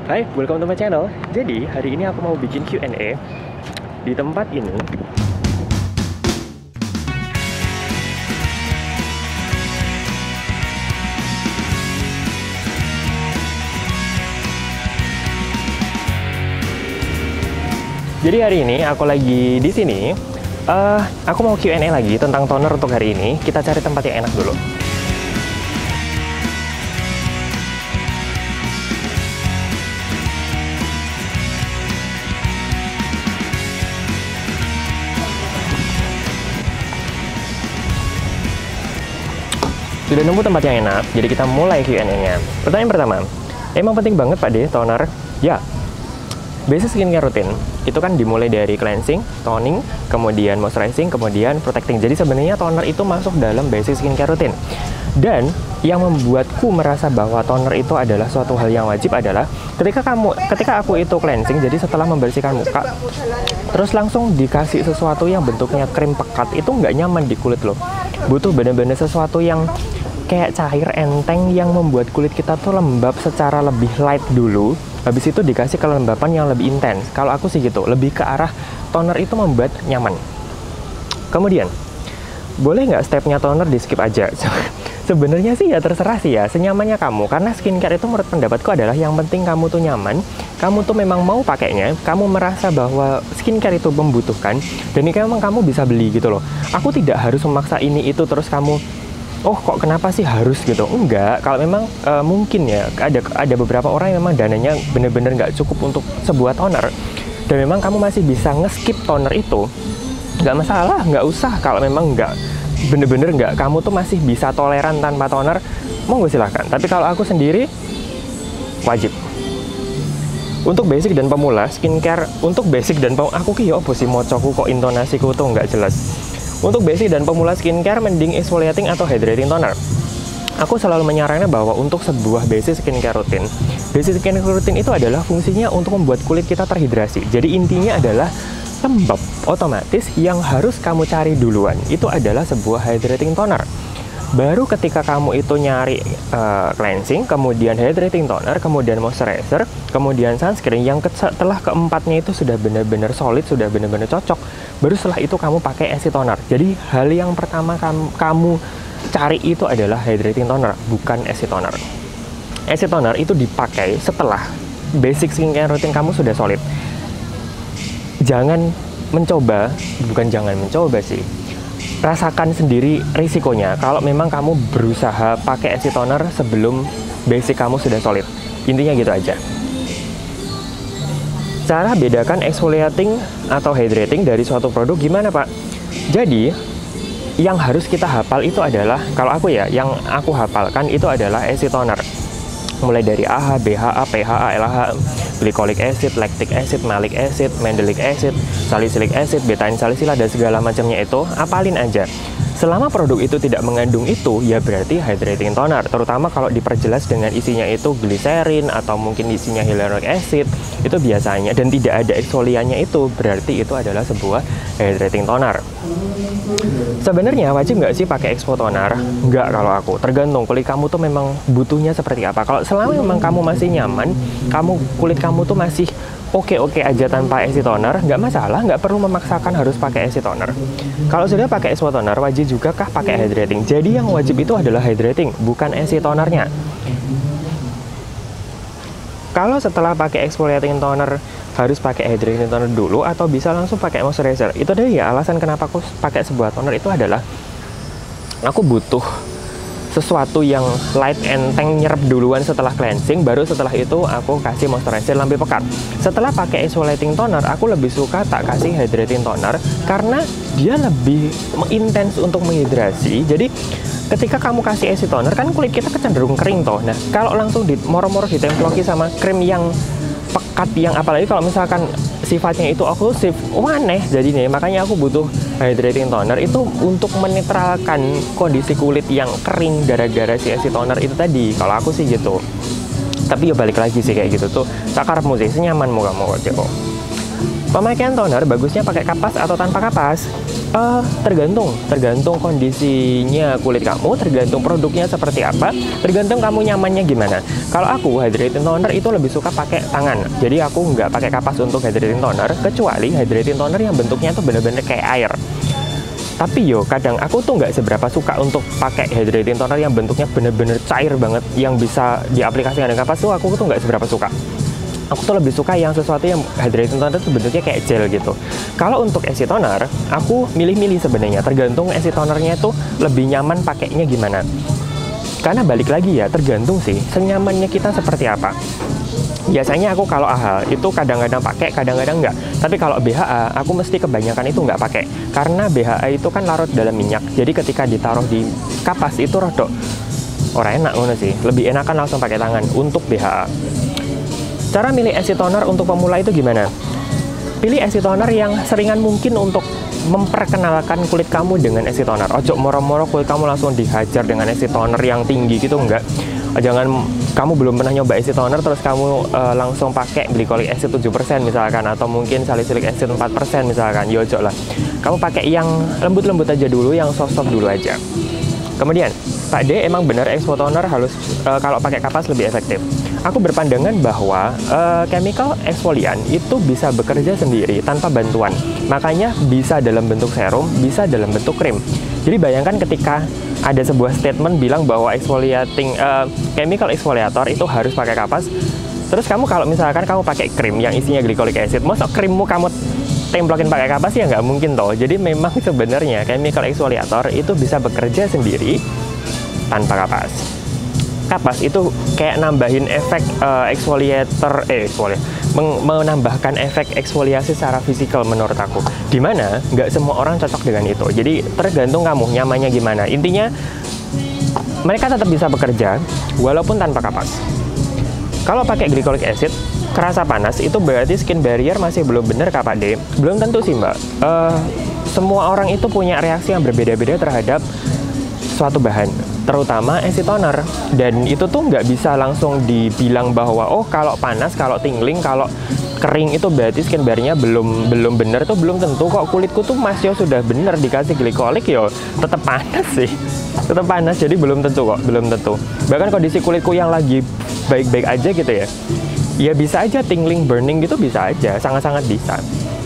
Hai, welcome to my channel. Jadi, hari ini aku mau bikin Q&A di tempat ini. Jadi hari ini aku lagi di sini. Aku mau Q&A lagi tentang toner untuk hari ini. Kita cari tempat yang enak dulu. Sudah nemu tempat yang enak, jadi kita mulai Q&A-nya. Pertanyaan pertama, emang penting banget Pak D, toner? Ya, basic skincare rutin itu kan dimulai dari cleansing, toning, kemudian moisturizing, kemudian protecting. Jadi sebenarnya toner itu masuk dalam basic skincare rutin. Dan yang membuatku merasa bahwa toner itu adalah suatu hal yang wajib adalah ketika aku itu cleansing, jadi setelah membersihkan muka, terus langsung dikasih sesuatu yang bentuknya krim pekat, itu nggak nyaman di kulit loh. Butuh bener-bener sesuatu yang kayak cair, enteng, yang membuat kulit kita tuh lembab secara lebih light dulu. Habis itu dikasih kelembapan yang lebih intens. Kalau aku sih gitu, lebih ke arah toner itu membuat nyaman. Kemudian, boleh nggak stepnya toner di skip aja? Sebenarnya sih ya terserah sih ya, senyamannya kamu. Karena skincare itu menurut pendapatku adalah yang penting kamu tuh nyaman, kamu tuh memang mau pakainya, kamu merasa bahwa skincare itu membutuhkan, dan ini memang kamu bisa beli gitu loh. Aku tidak harus memaksa ini itu terus kamu, oh kok kenapa sih harus gitu? Enggak, kalau memang mungkin ya, ada beberapa orang yang memang dananya bener-bener nggak cukup untuk sebuah toner, dan memang kamu masih bisa nge-skip toner itu, nggak masalah, nggak usah. Kalau memang nggak bener-bener nggak, kamu tuh masih bisa toleran tanpa toner, monggo silahkan. Tapi kalau aku sendiri, wajib. Untuk basic dan pemula, skincare, untuk basic dan pemula, aku ki opo sih mocoku kok intonasiku tuh nggak jelas. Untuk basic dan pemula skincare, mending exfoliating atau hydrating toner. Aku selalu menyarankan bahwa untuk sebuah basic skincare rutin itu adalah fungsinya untuk membuat kulit kita terhidrasi. Jadi intinya adalah lembab. Otomatis yang harus kamu cari duluan itu adalah sebuah hydrating toner. Baru ketika kamu itu nyari cleansing, kemudian hydrating toner, kemudian moisturizer, kemudian sunscreen, yang setelah keempatnya itu sudah benar-benar solid, sudah benar-benar cocok, baru setelah itu kamu pakai acid toner. Jadi hal yang pertama kamu cari itu adalah hydrating toner, bukan acid toner. Acid toner itu dipakai setelah basic skincare rutin kamu sudah solid. Jangan mencoba sih, rasakan sendiri risikonya kalau memang kamu berusaha pakai acid toner sebelum basic kamu sudah solid. Intinya gitu aja. Cara bedakan exfoliating atau hydrating dari suatu produk gimana Pak? Jadi yang harus kita hafal itu adalah, kalau aku ya, yang aku hafalkan itu adalah acid toner. Mulai dari AHA, BHA, PHA, LHA, glycolic acid, lactic acid, malic acid, mandelic acid, salicylic acid, betaine salicila, dan segala macamnya itu apalin aja. Selama produk itu tidak mengandung itu, ya berarti hydrating toner. Terutama kalau diperjelas dengan isinya itu glycerin atau mungkin isinya hyaluronic acid, itu biasanya, dan tidak ada eksfoliannya itu, berarti itu adalah sebuah hydrating toner. Sebenarnya wajib nggak sih pakai exfo toner? Nggak kalau aku. Tergantung kulit kamu tuh memang butuhnya seperti apa. Kalau selama memang kamu masih nyaman, kulit kamu tuh masih oke-oke aja tanpa acid toner, nggak masalah, nggak perlu memaksakan harus pakai acid toner. Kalau sudah pakai exfo toner, wajib juga kah pakai hydrating? Jadi yang wajib itu adalah hydrating, bukan acid tonernya. Kalau setelah pakai exfoliating toner harus pakai hydrating toner dulu atau bisa langsung pakai moisturizer? Itu deh ya alasan kenapa aku pakai sebuah toner itu adalah aku butuh sesuatu yang light, enteng, nyerap duluan setelah cleansing, baru setelah itu aku kasih moisturizer lebih pekat. Setelah pakai exfoliating toner, aku lebih suka tak kasih hydrating toner karena dia lebih intens untuk menghidrasi. Jadi ketika kamu kasih acid toner kan kulit kita kecenderung kering toh. Nah, kalau langsung moro-moro ditemploki sama krim yang pekat, yang apalagi kalau misalkan sifatnya itu oklusif, aneh jadinya. Makanya aku butuh hydrating toner itu untuk menetralkan kondisi kulit yang kering gara-gara si acid toner itu tadi. Kalau aku sih gitu. Tapi ya balik lagi sih kayak gitu tuh, sakarepmu sih, senyamanmu kamu aja kok. Pemakaian toner bagusnya pakai kapas atau tanpa kapas? Tergantung kondisinya kulit kamu, tergantung produknya seperti apa, tergantung kamu nyamannya gimana. Kalau aku hydrating toner itu lebih suka pakai tangan, jadi aku nggak pakai kapas untuk hydrating toner, kecuali hydrating toner yang bentuknya tuh bener-bener kayak air. Tapi kadang aku tuh nggak seberapa suka untuk pakai hydrating toner yang bentuknya bener-bener cair banget, yang bisa diaplikasikan dengan kapas tuh aku tuh nggak seberapa suka. Aku tuh lebih suka yang sesuatu yang hydrating toner itu bentuknya kayak gel gitu. Kalau untuk esi toner, aku milih-milih sebenarnya. Tergantung esi tonernya itu lebih nyaman pakainya gimana. Karena balik lagi ya, tergantung sih senyamannya kita seperti apa. Biasanya aku kalau AHA itu kadang-kadang pakai, kadang-kadang enggak. Tapi kalau BHA, aku mesti kebanyakan itu nggak pakai. Karena BHA itu kan larut dalam minyak. Jadi ketika ditaruh di kapas itu rodok ora enak ngono sih. Lebih enakan langsung pakai tangan untuk BHA. Cara milih esi toner untuk pemula itu gimana? Pilih esi toner yang seringan mungkin untuk memperkenalkan kulit kamu dengan esi toner. Ojo moro-moro kulit kamu langsung dihajar dengan esi toner yang tinggi gitu, enggak. Jangan kamu belum pernah nyoba esi toner terus kamu langsung pakai glycolic acid 7% misalkan, atau mungkin salicylic acid 4% misalkan. Ya ojo lah. Kamu pakai yang lembut-lembut aja dulu, yang soft-soft dulu aja. Kemudian, Pak D, emang benar exfoliating toner harus kalau pakai kapas lebih efektif. Aku berpandangan bahwa chemical exfoliant itu bisa bekerja sendiri tanpa bantuan. Makanya bisa dalam bentuk serum, bisa dalam bentuk krim. Jadi bayangkan ketika ada sebuah statement bilang bahwa chemical exfoliator itu harus pakai kapas. Terus kamu kalau misalkan kamu pakai krim yang isinya glycolic acid, masa krimmu kamu templokin pakai kapas ya nggak mungkin toh. Jadi memang sebenarnya chemical exfoliator itu bisa bekerja sendiri tanpa kapas. Kapas itu kayak nambahin efek menambahkan efek eksfoliasi secara fisikal menurut aku. Dimana nggak semua orang cocok dengan itu. Jadi tergantung kamu nyamannya gimana. Intinya mereka tetap bisa bekerja walaupun tanpa kapas. Kalau pakai glycolic acid kerasa panas, itu berarti skin barrier masih belum benar Kak Pak D. Belum tentu sih Mbak. Semua orang itu punya reaksi yang berbeda-beda terhadap suatu bahan, terutama esi toner. Dan itu tuh nggak bisa langsung dibilang bahwa oh kalau panas, kalau tingling, kalau kering itu berarti skin barrier-nya belum benar. Tuh belum tentu kok. Kulitku tuh masih sudah benar dikasih glycolic tetap panas sih. Tetap panas, jadi belum tentu kok, belum tentu. Bahkan kondisi kulitku yang lagi baik-baik aja gitu ya bisa aja tingling, burning gitu, bisa aja, sangat-sangat bisa.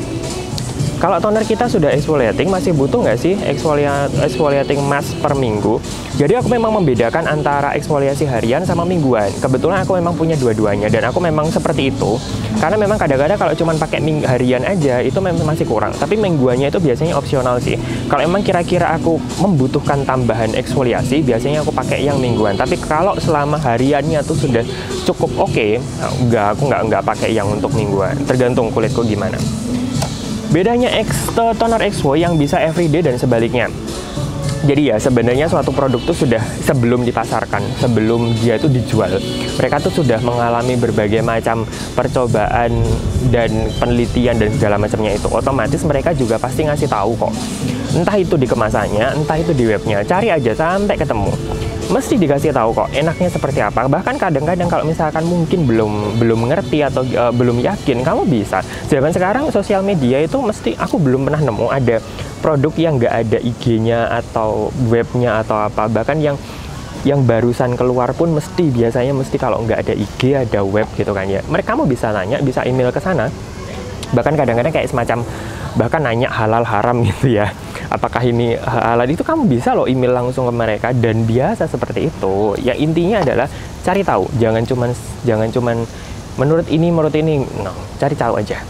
Kalau toner kita sudah exfoliating, masih butuh nggak sih exfoliating mask per minggu? Jadi aku memang membedakan antara eksfoliasi harian sama mingguan. Kebetulan aku memang punya dua-duanya dan aku memang seperti itu. Karena memang kadang-kadang kalau cuma pakai harian aja itu memang masih kurang. Tapi mingguannya itu biasanya opsional sih. Kalau emang kira-kira aku membutuhkan tambahan eksfoliasi, biasanya aku pakai yang mingguan. Tapi kalau selama hariannya tuh sudah cukup oke, aku nggak pakai yang untuk mingguan. Tergantung kulitku gimana. Bedanya toner exfo yang bisa everyday dan sebaliknya. Jadi ya sebenarnya suatu produk itu sudah sebelum dipasarkan, sebelum dia itu dijual, mereka tuh sudah mengalami berbagai macam percobaan dan penelitian dan segala macamnya itu. Otomatis mereka juga pasti ngasih tahu kok. Entah itu di kemasannya, entah itu di webnya. Cari aja sampai ketemu. Mesti dikasih tahu kok enaknya seperti apa. Bahkan kadang-kadang kalau misalkan mungkin belum ngerti atau belum yakin, kamu bisa. Zaman sekarang sosial media itu mesti, aku belum pernah nemu ada produk yang nggak ada IG-nya atau webnya atau apa. Bahkan yang barusan keluar pun biasanya kalau nggak ada IG ada web gitu kan ya. Kamu bisa nanya, bisa email ke sana. Bahkan kadang-kadang kayak semacam bahkan nanya halal haram gitu ya. Apakah ini halal, itu kamu bisa loh email langsung ke mereka dan biasa seperti itu. Ya intinya adalah cari tahu, jangan cuman menurut ini, no, cari tahu aja.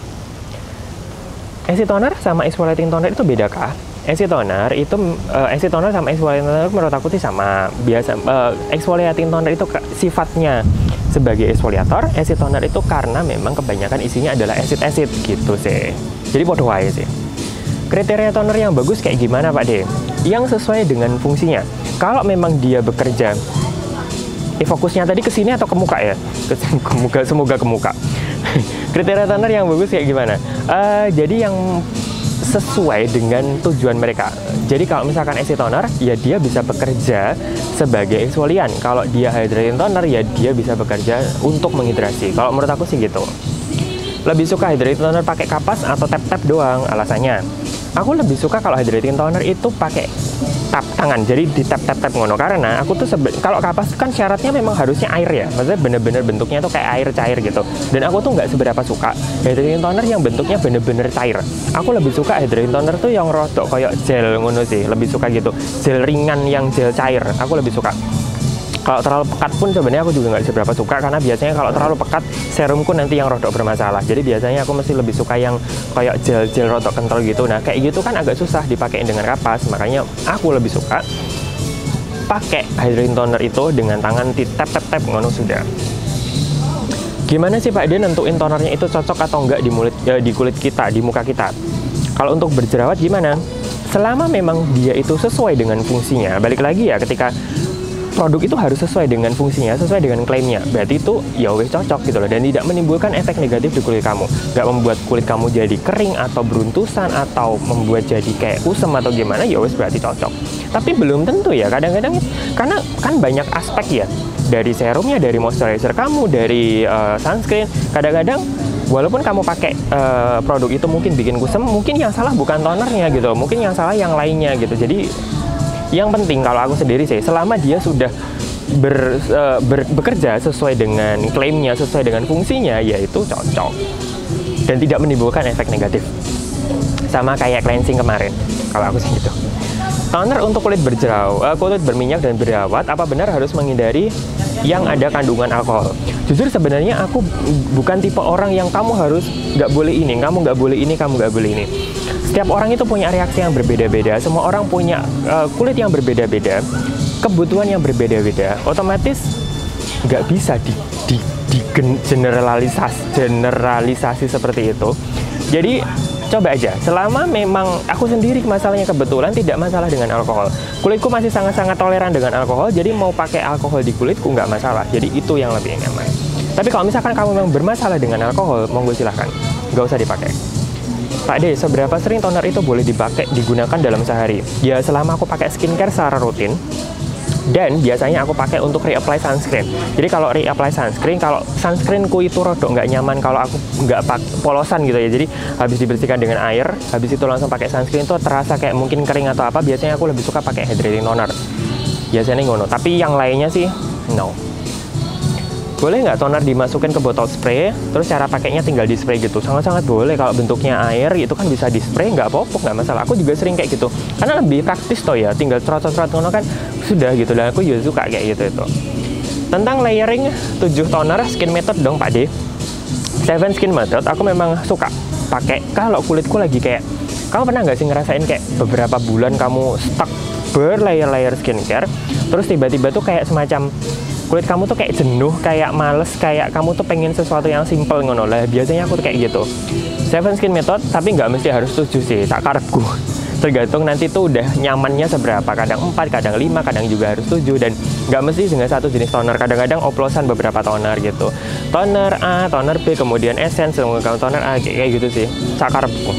Esi toner sama exfoliating toner itu beda kah? Esi toner sama exfoliating toner menurut aku sih sama. Exfoliating toner itu sifatnya sebagai exfoliator, esi toner itu karena memang kebanyakan isinya adalah acid gitu sih. Jadi podo wae sih. Kriteria toner yang bagus kayak gimana Pak D? Yang sesuai dengan fungsinya. Kalau memang dia bekerja, fokusnya tadi ke sini atau ke muka ya? Semoga ke muka. Kriteria toner yang bagus kayak gimana? Jadi yang sesuai dengan tujuan mereka. Jadi kalau misalkan esi toner, ya dia bisa bekerja sebagai eksfolian. Kalau dia hydrating toner, ya dia bisa bekerja untuk menghidrasi. Kalau menurut aku sih gitu. Lebih suka hydrating toner pakai kapas atau tap-tap doang? Alasannya, aku lebih suka kalau hydrating toner itu pakai tap tangan, jadi di tap-tap-tap ngono. Karena aku tuh kalau kapas kan syaratnya memang harusnya air ya, maksudnya bener-bener bentuknya tuh kayak air cair gitu. Dan aku tuh nggak seberapa suka hydrating toner yang bentuknya bener-bener cair. Aku lebih suka hydrating toner tuh yang rodok kayak gel ngono sih, lebih suka gitu. Gel ringan yang gel cair, aku lebih suka. Kalau terlalu pekat pun sebenarnya aku juga nggak seberapa suka, karena biasanya kalau terlalu pekat serumku nanti yang rodok bermasalah. Jadi biasanya aku mesti lebih suka yang kayak gel-gel rodok kental gitu. Nah kayak gitu kan agak susah dipakein dengan kapas, makanya aku lebih suka pakai hydrating toner itu dengan tangan di tap-tap-tap ngono sudah. Gimana sih Pak dia nentuin tonernya itu cocok atau enggak di kulit kita, di muka kita? Kalau untuk berjerawat gimana? Selama memang dia itu sesuai dengan fungsinya, balik lagi ya, ketika produk itu harus sesuai dengan fungsinya, sesuai dengan klaimnya. Berarti itu ya wes cocok gitu loh, dan tidak menimbulkan efek negatif di kulit kamu. Nggak membuat kulit kamu jadi kering atau beruntusan atau membuat jadi kayak kusam atau gimana, ya wes berarti cocok. Tapi belum tentu ya, kadang-kadang karena kan banyak aspek ya, dari serumnya, dari moisturizer kamu, dari sunscreen. Kadang-kadang walaupun kamu pakai produk itu mungkin bikin kusam, mungkin yang salah bukan tonernya gitu, mungkin yang salah yang lainnya gitu. Jadi yang penting kalau aku sendiri sih, selama dia sudah bekerja sesuai dengan klaimnya, sesuai dengan fungsinya, yaitu cocok dan tidak menimbulkan efek negatif. Sama kayak cleansing kemarin, kalau aku sih gitu. Toner untuk kulit kulit berminyak dan berjerawat, apa benar harus menghindari yang ada kandungan alkohol? Jujur sebenarnya aku bukan tipe orang yang kamu harus nggak boleh ini, kamu nggak boleh ini, kamu nggak boleh ini. Setiap orang itu punya reaksi yang berbeda-beda, semua orang punya kulit yang berbeda-beda, kebutuhan yang berbeda-beda, otomatis nggak bisa generalisasi seperti itu. Jadi coba aja, selama memang aku sendiri masalahnya kebetulan tidak masalah dengan alkohol, kulitku masih sangat-sangat toleran dengan alkohol, jadi mau pakai alkohol di kulitku nggak masalah, jadi itu yang lebih nyaman. Tapi kalau misalkan kamu memang bermasalah dengan alkohol, monggo silahkan, nggak usah dipakai. Pak D, seberapa sering toner itu boleh digunakan dalam sehari? Ya, selama aku pakai skincare secara rutin, dan biasanya aku pakai untuk reapply sunscreen. Jadi kalau reapply sunscreen, kalau sunscreenku itu rodok nggak nyaman kalau aku nggak polosan gitu ya. Jadi habis dibersihkan dengan air, habis itu langsung pakai sunscreen itu terasa kayak mungkin kering atau apa. Biasanya aku lebih suka pakai hydrating toner. Biasanya ngono. Tapi yang lainnya sih no. Boleh nggak toner dimasukin ke botol spray, terus cara pakainya tinggal di spray gitu? Sangat-sangat boleh. Kalau bentuknya air itu kan bisa di spray, nggak apa-apa, nggak masalah. Aku juga sering kayak gitu, karena lebih praktis toh ya, tinggal cerot-cerot ngono kan sudah gitu. Dan aku juga suka kayak gitu itu. Tentang layering 7 toner skin method dong Pak D. 7 skin method aku memang suka pakai kalau kulitku lagi kayak, kamu pernah nggak sih ngerasain kayak beberapa bulan kamu stuck berlayer-layer skincare, terus tiba-tiba tuh kayak semacam kulit kamu tuh kayak jenuh, kayak males, kayak kamu tuh pengen sesuatu yang simple ngono lah. Biasanya aku tuh kayak gitu. 7 skin method, tapi nggak mesti harus 7 sih, tak karepku. Tergantung nanti tuh udah nyamannya seberapa. Kadang 4, kadang 5, kadang juga harus 7. Dan nggak mesti dengan satu jenis toner. Kadang-kadang oplosan beberapa toner gitu. Toner A, toner B, kemudian essence, kemudian toner A, kayak gitu sih. Tak karepku.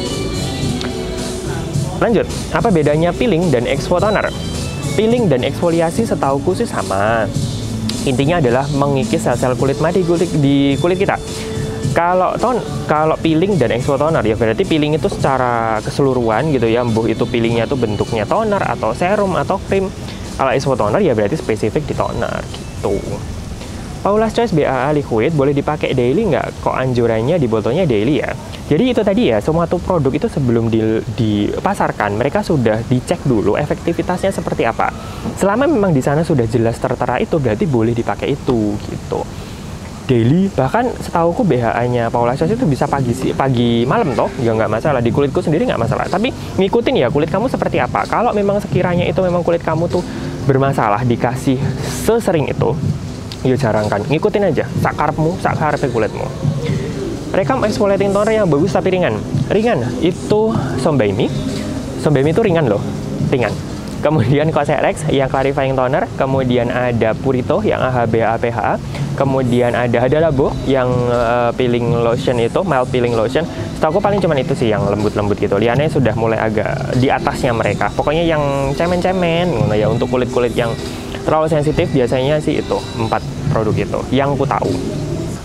Lanjut, apa bedanya peeling dan exfo toner? Peeling dan eksfoliasi setauku sih sama. Intinya adalah mengikis sel-sel kulit mati di kulit kita. Kalau peeling dan exfo toner ya berarti peeling itu secara keseluruhan gitu ya, mbuh itu peelingnya tuh bentuknya toner atau serum atau krim. Kalau exfo toner ya berarti spesifik di toner gitu. Paula's Choice BAA Liquid boleh dipakai daily nggak? Kok anjurannya di botolnya daily ya? Jadi itu tadi ya, semua tuh produk itu sebelum dipasarkan, mereka sudah dicek dulu efektivitasnya seperti apa. Selama memang di sana sudah jelas tertera itu, berarti boleh dipakai itu gitu. Daily, bahkan setauku BHA-nya Paula's Choice itu bisa pagi malam toh, ya nggak masalah. Di kulitku sendiri nggak masalah. Tapi ngikutin ya kulit kamu seperti apa. Kalau memang sekiranya itu memang kulit kamu tuh bermasalah, dikasih sesering itu, ya jarangkan, ngikutin aja, sakarepmu, sakarepe kulitmu. Rekam exfoliating toner yang bagus tapi ringan. Ringan itu Sombaimi. Sombaimi itu ringan loh, ringan. Kemudian Cosrx yang clarifying toner, kemudian ada Purito yang AHA PHA, kemudian ada Hada Labo yang peeling lotion itu, mild peeling lotion. Setahu aku paling cuma itu sih yang lembut-lembut gitu. Liannya sudah mulai agak di atasnya mereka. Pokoknya yang cemen-cemen, ya untuk kulit-kulit yang terlalu sensitif biasanya sih itu 4 produk itu yang ku tahu.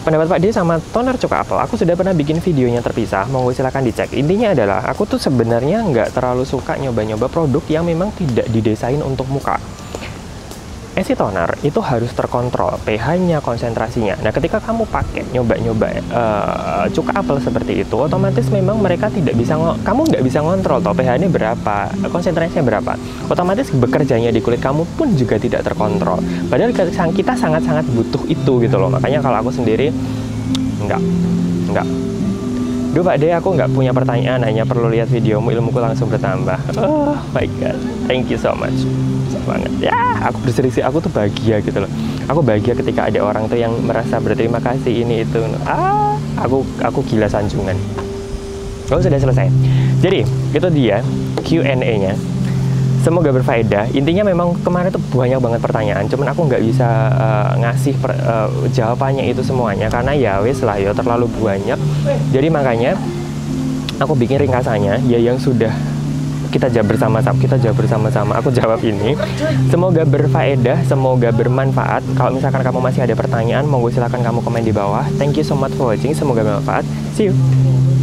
pendapat Pak D sama toner cuka apel, aku sudah pernah bikin videonya terpisah, monggo silahkan dicek. Intinya adalah, aku tuh sebenarnya nggak terlalu suka nyoba-nyoba produk yang memang tidak didesain untuk muka. Essie Toner itu harus terkontrol pH-nya, konsentrasinya. Nah, ketika kamu pakai nyoba-nyoba cuka apel seperti itu, otomatis memang mereka tidak bisa, kamu nggak bisa ngontrol toh pH-nya berapa, konsentrasinya berapa. Otomatis bekerjanya di kulit kamu pun juga tidak terkontrol. Padahal kita sangat-sangat butuh itu gitu loh. Makanya kalau aku sendiri, enggak. Duh Pak D, aku nggak punya pertanyaan, hanya perlu lihat videomu, ilmuku langsung bertambah. Oh my god, thank you so much. Banget ya, aku berseri, aku tuh bahagia gitu loh. Aku bahagia ketika ada orang tuh yang merasa berterima kasih ini itu. Aku gila sanjungan. Oh, sudah selesai. Jadi itu dia Q&A-nya. Semoga berfaedah. Intinya memang kemarin tuh banyak banget pertanyaan, cuman aku nggak bisa ngasih jawabannya itu semuanya karena ya wes lah ya terlalu banyak. Jadi makanya aku bikin ringkasannya ya yang sudah kita jawab bersama-sama, aku jawab ini. Semoga berfaedah, semoga bermanfaat. Kalau misalkan kamu masih ada pertanyaan, monggo silahkan kamu komen di bawah. Thank you so much for watching, semoga bermanfaat. See you.